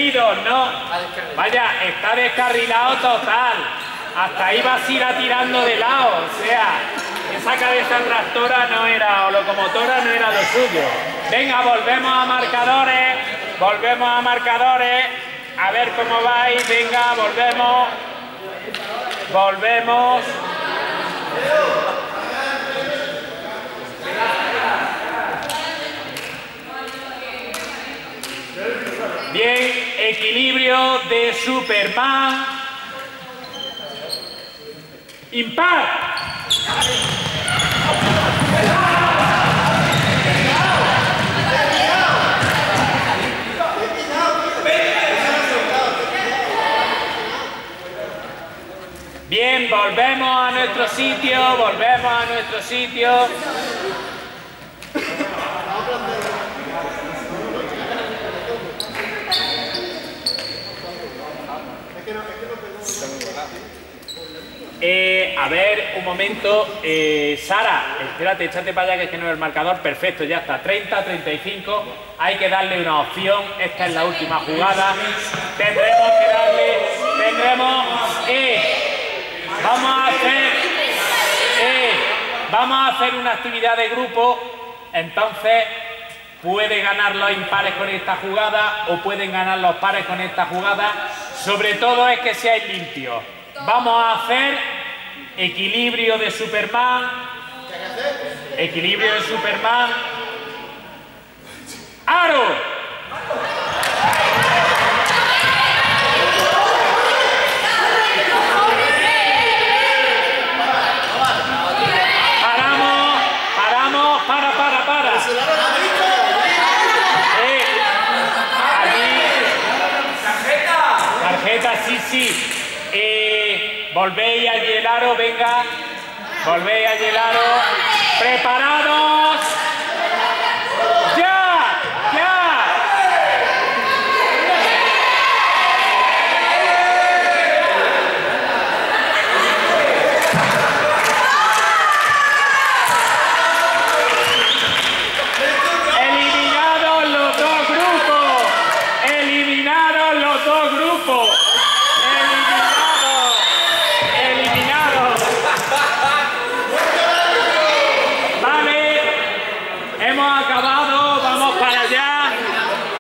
detenidos, no. Vaya, está descarrilado total. Hasta ahí vas a ir tirando de lado, o sea, esa cabeza tractora no era, o locomotora no era lo suyo. Venga, volvemos a marcadores, a ver cómo vais, venga, volvemos. Bien, equilibrio de Superman. Impar. Bien, volvemos a nuestro sitio, A ver, un momento. Sara, espérate, échate para allá que es que no es el marcador. Perfecto, ya está. 30, 35. Hay que darle una opción. Esta es la última jugada. Tendremos que darle... Vamos a hacer una actividad de grupo. Entonces, puede ganar los impares con esta jugada o pueden ganar los pares con esta jugada. Sobre todo es que seáis limpios. Vamos a hacer equilibrio de Superman. ¡Aro! Para. Tarjeta, sí. Volvéis allí el aro, venga. ¡Preparados! ¡Ya! Eliminados los dos grupos. Vale, hemos acabado.